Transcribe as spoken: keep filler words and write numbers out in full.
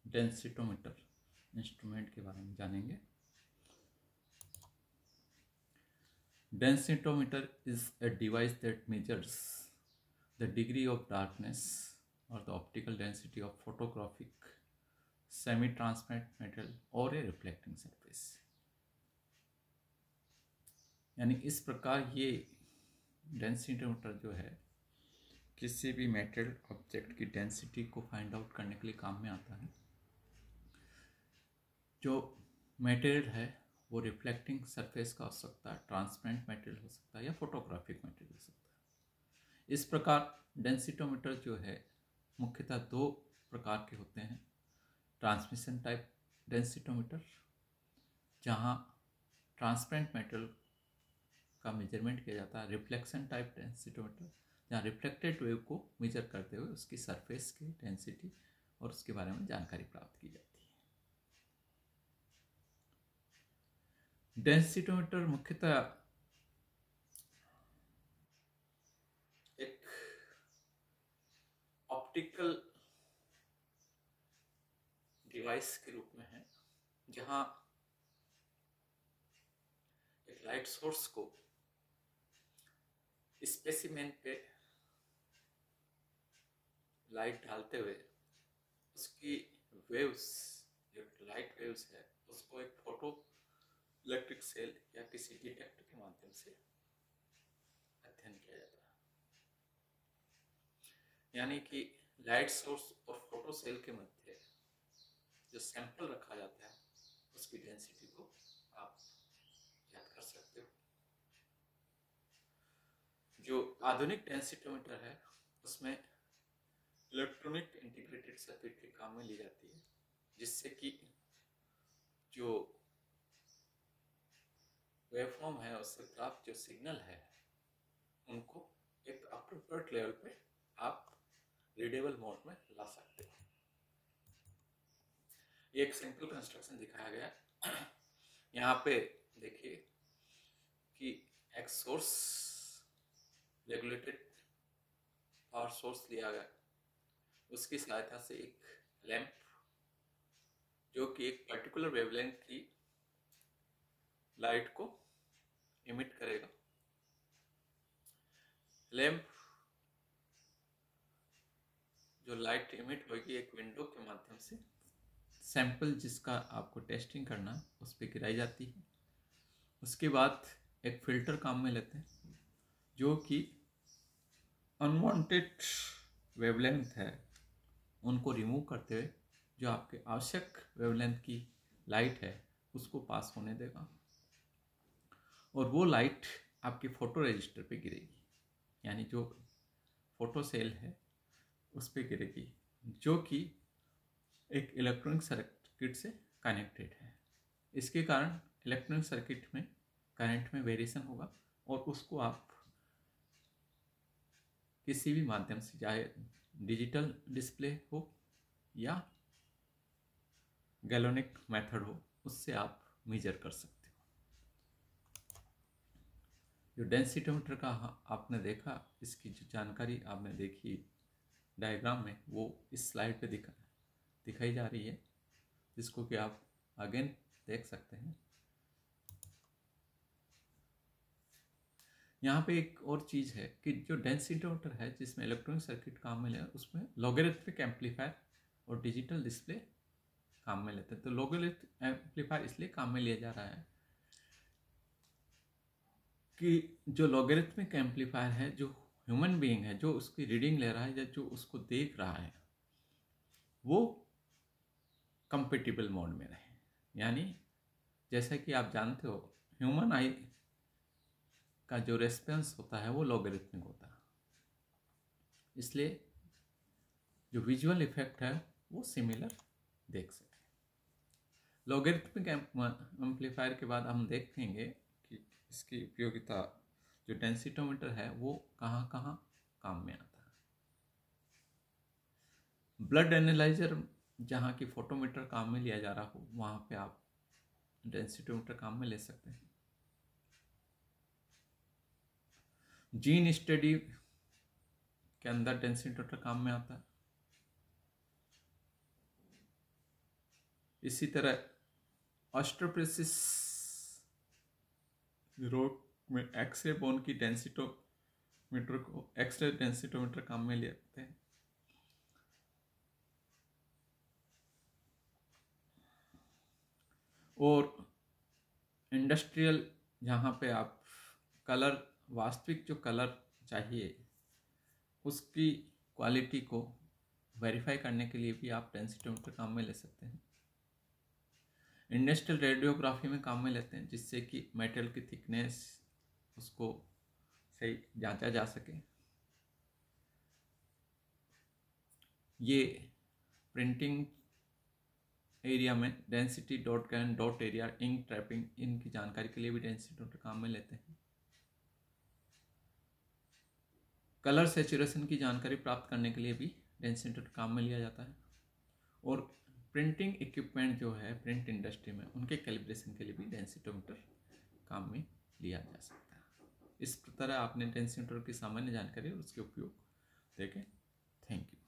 Densitometer instrument के बारे में जानेंगे। Densitometer is a device that measures the degree of darkness or the optical density of photographic semi-transparent metal or a reflecting surface। यानी इस प्रकार ये डेंसिटोमीटर जो है किसी भी मेटल ऑब्जेक्ट की डेंसिटी को फाइंड आउट करने के लिए काम में आता है। जो मटेरियल है वो रिफ्लेक्टिंग सरफेस का हो सकता है, ट्रांसपेरेंट मटेरियल हो सकता है या फोटोग्राफिक मटेरियल हो सकता है। इस प्रकार डेंसिटोमीटर जो है मुख्यतः दो प्रकार के होते हैं। ट्रांसमिशन टाइप डेंसिटोमीटर, जहाँ ट्रांसपेरेंट मटेरियल का मेजरमेंट किया जाता है। रिफ्लेक्शन टाइप डेंसिटोमीटर, जहाँ रिफ्लेक्टेड वेव को मेजर करते हुए उसकी सरफेस की डेंसिटी और उसके बारे में जानकारी प्राप्त की जाती है। डेंसिटोमीटर मुख्यतः एक ऑप्टिकल डिवाइस के रूप में है, जहां एक लाइट सोर्स को स्पेसिमेन पे लाइट डालते हुए उसकी वेव्स, जो लाइट वेव्स है, उसको एक फोटो इलेक्ट्रिक सेल या किसी डिटेक्टर के माध्यम से अध्ययन किया जाता है। यानी कि लाइट सोर्स और फोटो सेल के मध्य जो सैंपल रखा जाता है उसकी डेंसिटी को आप याद कर सकते हो। जो आधुनिक डेंसिटोमीटर है उसमें इलेक्ट्रॉनिक इंटीग्रेटेड सर्किट के काम में ली जाती है, जिससे कि जो वेवफॉर्म है उससे प्राप्त जो सिग्नल है उनको एक अप्रोप्रिएट लेवल पे आप रीडेबल मोड में ला सकते हो। ये एक सिंपल कंस्ट्रक्शन दिखाया गया। यहाँ पे देखिए कि एक सोर्स रेगुलेटेड पावर सोर्स लिया गया, उसकी सहायता से एक लैंप जो कि एक पर्टिकुलर वेवलेंथ की लाइट को इमिट करेगा। लैंप जो लाइट इमिट होगी एक विंडो के माध्यम से सैंपल जिसका आपको टेस्टिंग करना है उस पर गिराई जाती है। उसके बाद एक फिल्टर काम में लेते हैं जो कि अनवांटेड वेवलेंथ है उनको रिमूव करते हुए जो आपके आवश्यक वेवलेंथ की लाइट है उसको पास होने देगा, और वो लाइट आपके फोटो रजिस्टर पे गिरेगी, यानी जो फोटो सेल है उस पे गिरेगी, जो कि एक इलेक्ट्रॉनिक सर्किट से कनेक्टेड है। इसके कारण इलेक्ट्रॉनिक सर्किट में करंट में वेरिएशन होगा और उसको आप किसी भी माध्यम से, चाहे डिजिटल डिस्प्ले हो या गैलोनिक मेथड हो, उससे आप मेजर कर सकते हो। जो डेंसिटोमीटर का आपने देखा, इसकी जो जानकारी आपने देखी डायग्राम में, वो इस स्लाइड पे दिखा दिखाई जा रही है, जिसको कि आप अगेन देख सकते हैं। यहाँ पे एक और चीज़ है कि जो डेंसिटोमीटर है जिसमें इलेक्ट्रॉनिक सर्किट काम में ले, उसमें लॉगरिथमिक एम्पलीफायर और डिजिटल डिस्प्ले काम में लेते हैं। तो लॉगरिथमिक एम्पलीफायर इसलिए काम में लिया जा रहा है कि जो लॉगरिथमिक एम्पलीफायर है, जो ह्यूमन बीइंग है, जो उसकी रीडिंग ले रहा है या जो उसको देख रहा है, वो कंपेटिबल मोड में रहे। यानी जैसा कि आप जानते हो ह्यूमन आई का जो रेस्पॉन्स होता है वो लॉगरिथमिक होता है, इसलिए जो विजुअल इफेक्ट है वो सिमिलर देख सके। लॉगरिथमिक एम्पलीफायर के बाद हम देखेंगे कि इसकी उपयोगिता जो डेंसिटोमीटर है वो कहाँ कहाँ काम में आता है। ब्लड एनालाइजर, जहाँ की फोटोमीटर काम में लिया जा रहा हो, वहाँ पे आप डेंसिटोमीटर काम में ले सकते हैं। जीन स्टडी के अंदर डेंसिटोमीटर काम में आता है। इसी तरह ऑस्ट्रोप्रोसिस रोग में एक्सरे बोन की डेंसिटोमीटर को एक्सरे डेंसिटोमीटर काम में लेते हैं। और इंडस्ट्रियल, जहाँ पे आप कलर, वास्तविक जो कलर चाहिए उसकी क्वालिटी को वेरीफाई करने के लिए भी आप डेंसिटोमीटर काम में ले सकते हैं। इंडस्ट्रियल रेडियोग्राफी में काम में लेते हैं, जिससे कि मेटल की थिकनेस उसको सही जांचा जा सके। ये प्रिंटिंग एरिया में density dot gain dot area ink trapping, इनकी जानकारी के लिए भी डेंसिटोमीटर काम में लेते हैं। कलर सेचुरेशन की जानकारी प्राप्त करने के लिए भी डेंसिटोमीटर काम में लिया जाता है। और प्रिंटिंग इक्विपमेंट जो है प्रिंट इंडस्ट्री में, उनके कैलिब्रेशन के लिए भी डेंसिटोमीटर काम में लिया जा सकता है। इस तरह आपने डेंसिटोमीटर की सामान्य जानकारी और उसके उपयोग देखे। Thank you.